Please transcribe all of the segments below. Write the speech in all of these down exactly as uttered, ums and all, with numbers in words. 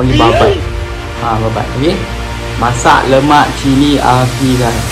Panggil babat. Ha, babat. Okey. Masak lemak cili api guys.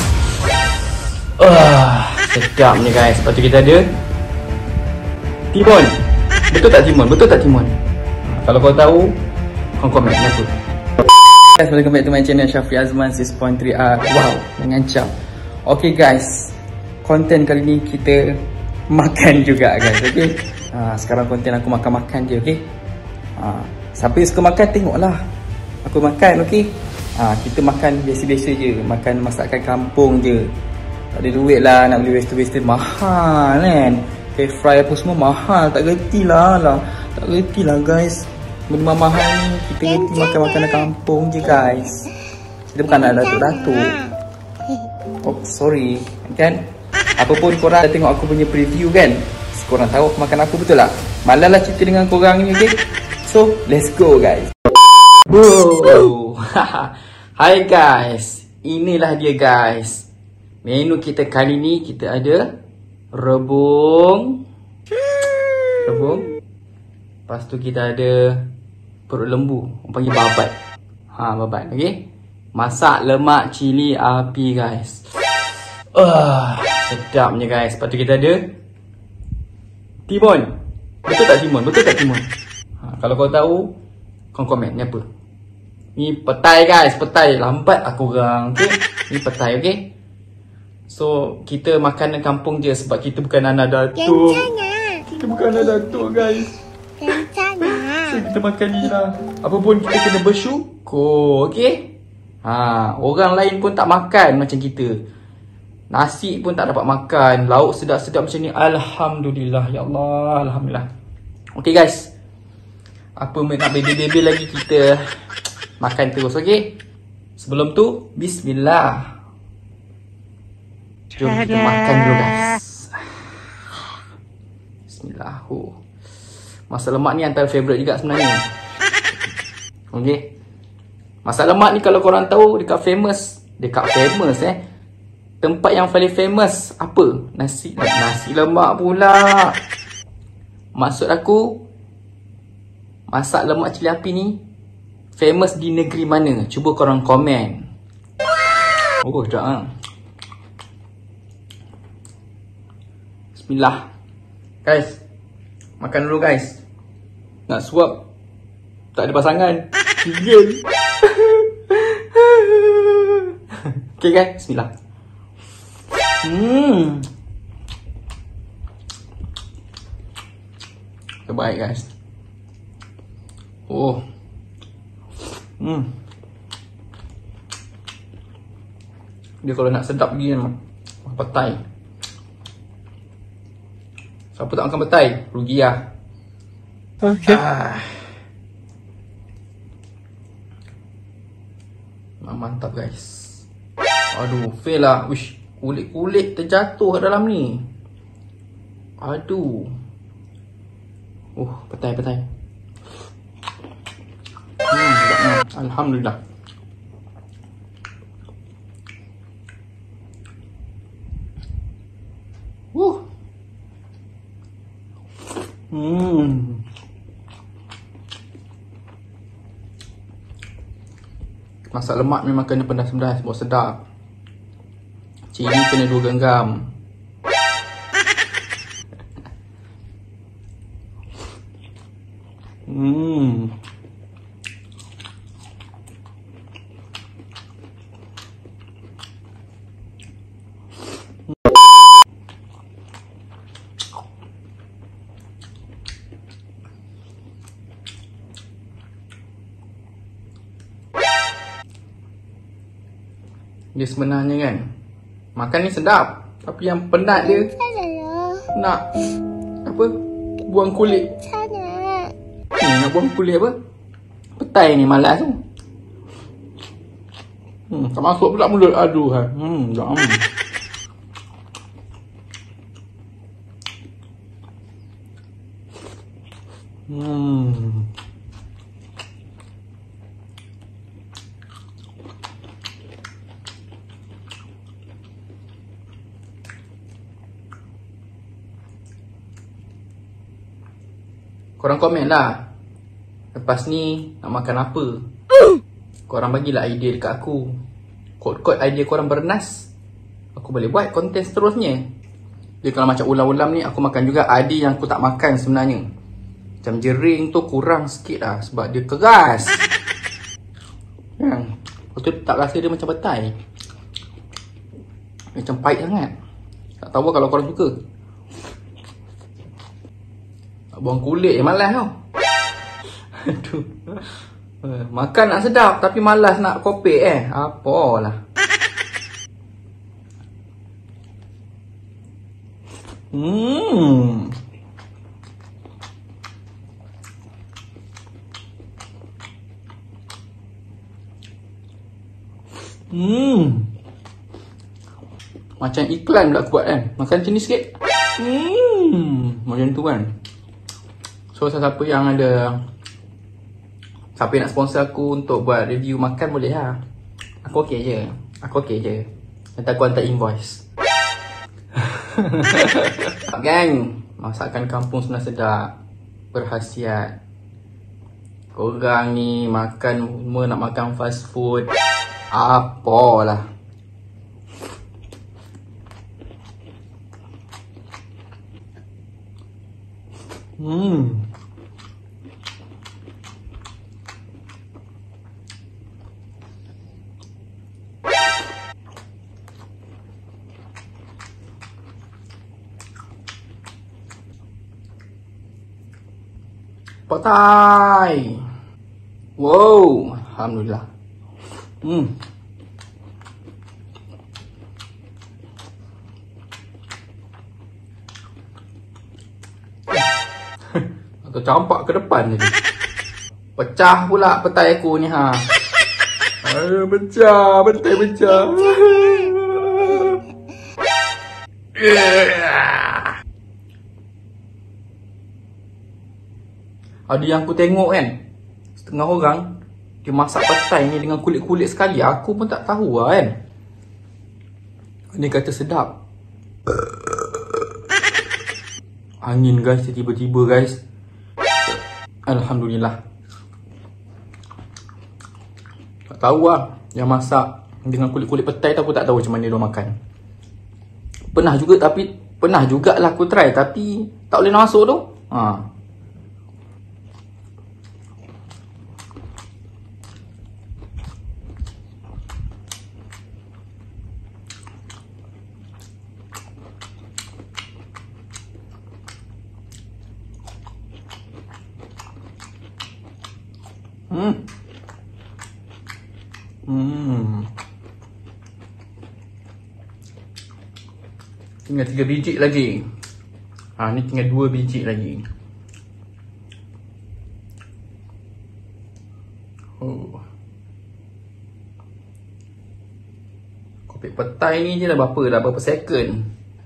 Uh, sedapnya guys. Lepas tu kita ada timun. Betul tak timun? Betul tak timun? Ha, kalau kau tahu, kau komen aku. Guys, welcome back to my channel Shafi Azman six point three R. Wow, mengancam. Okay guys, konten kali ni kita makan juga guys. Okay, ha, sekarang konten aku makan-makan je. Okay, ha, siapa yang suka makan tengoklah aku makan. Okay, ha, kita makan biasa-biasa je, makan masakan kampung je. Tak ada duit lah nak beli western-western mahal kan. Kayak fry apa semua mahal, tak gerti lah lah. Tak gerti lah guys. Benda mahal ni, kita gerti makan makanan kampung je guys. Kita bukan nak datuk-datuk. Oh sorry kan. Apapun korang dah tengok aku punya preview kan, korang tahu aku makan apa, betul tak? Malah lah cerita dengan korang ni. Okay, so let's go guys. Wow. Hai guys, inilah dia guys. Menu kita kali ni, kita ada rebung Rebung Lepas tu kita ada perut lembu, orang panggil babat. Ha, babat. Okay, masak lemak cili api guys. Uh, sedapnya guys. Lepas tu kita ada timun. Betul tak timun? Betul tak timun? Ha, kalau kau tahu, kau komen ni apa. Ni petai guys, petai. Lambat aku orang. Okay, ni petai. Okay, so kita makanan kampung je sebab kita bukan anak datuk. Kita bukan anak datuk guys. So kita makan ni lah. Apa pun kita kena bersyukur. Okay, ha, orang lain pun tak makan macam kita. Nasi pun tak dapat makan. Lauk sedap-sedap macam ni, alhamdulillah ya Allah, alhamdulillah. Okay guys, apa nak bebel-bebel lagi, kita makan terus. Okay, sebelum tu bismillah. Jom kita makan dulu guys. Bismillah. Oh, masak lemak ni antara favourite juga sebenarnya. Okay, masak lemak ni kalau korang tahu dekat famous, dekat famous eh tempat yang paling famous apa? Nasi nasi lemak pula. Maksud aku, masak lemak cili api ni famous di negeri mana? Cuba korang komen. Oh, sekejap lah. Bismillah. Guys, makan dulu guys. Nak suap, tak ada pasangan. Gigil. Okay guys, bismillah. Hmm, terbaik guys. Oh, hmm, dia kalau nak sedap lagi kan, petai. Siapa tak makan petai, rugi lah. Okay. Ah. Mantap guys. Aduh, fail lah. Wish, kulit-kulit terjatuh kat dalam ni. Aduh. Uh, petai-petai. Hmm, sedapnya. Alhamdulillah. Uh. Hmm. Masak lemak memang kena pedas-pedas, buat sedap. Cili kena dua genggam. Hmm. Dia sebenarnya kan, makan ni sedap, tapi yang penat dia nak apa? Buang kulit. Ni nak buang kulit apa? Petai ni malas tu. Hmm, tak masuk pula mulut. Aduh ha. Hmm, jam. Hmm. Korang komen lah. Lepas lepas ni nak makan apa? Korang bagilah idea dekat aku. Kod-kod idea korang bernas, aku boleh buat konten seterusnya. Jadi kalau macam ulam-ulam ni, aku makan juga. Ada yang aku tak makan sebenarnya. Macam jering tu kurang sikit lah sebab dia keras. Yang lepas tu tak rasa dia macam petai. Macam pahit sangat. Tak tahu kalau korang suka. Nak buang kulit je malas tau. Aduh. Makan nak sedap tapi malas nak kopek eh. Apalah. Hmm. Hmm. Macam iklan pula aku buat kan. Makan macam ni sikit. Hmm. Macam tu kan. So siapa yang ada, siapa yang nak sponsor aku untuk buat review makan boleh lah. Aku okey je. Aku okey je. Nanti aku hantar invoice. Gang, masakan kampung sebenarnya sedap, berkhasiat. Korang ni makan semua nak makan fast food, apalah. Hmm. Petai. Wow, alhamdulillah. Hmm. Atau campak ke depan tadi. Pecah pula petai aku ni ha. Aduh, pecah, petai pecah. Ada yang aku tengok kan, setengah orang dia masak petai ni dengan kulit-kulit sekali. Aku pun tak tahu lah kan. Dia kata sedap. Angin guys, tiba-tiba guys. Alhamdulillah. Tak tahu lah yang masak dengan kulit-kulit petai tu, aku tak tahu macam mana dia makan. Pernah juga tapi Pernah jugalah aku try tapi tak boleh nak masuk tu. Ha. Hmm. Hmm. Tinggal tiga biji lagi. Ha, ni tinggal dua biji lagi. Oh. Kopi petai ni je dah berapa dah berapa second.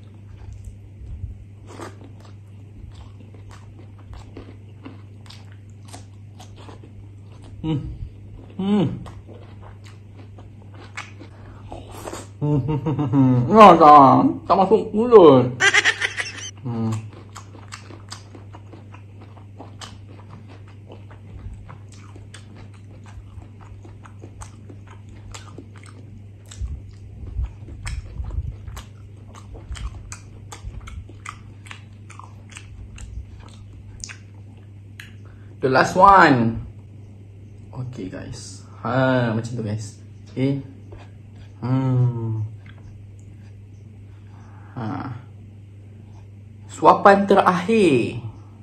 Hmm. Hmm. Hmm. Ya tak, tak masuk mulut. Hmm. The last one. Okay guys. Ha, macam tu guys. Okay. Hmm. Ha. Suapan terakhir.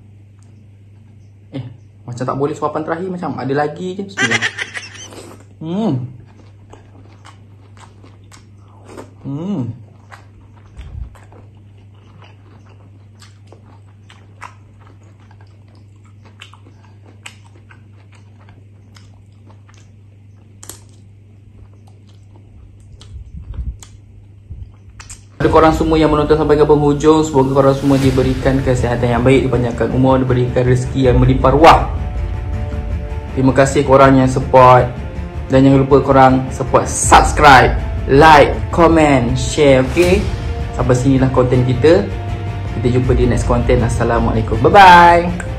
Eh, macam tak boleh suapan terakhir, macam ada lagi je. Bismillah. Hmm. Hmm. Kepada korang semua yang menonton sampai ke penghujung, semoga korang semua diberikan kesihatan yang baik, dipanjangkan umur, diberikan rezeki yang melimpah ruah. Terima kasih korang yang support. Dan jangan lupa korang support, subscribe, like, comment, share, okay? Sampai sinilah konten kita. Kita jumpa di next konten. Assalamualaikum. Bye-bye.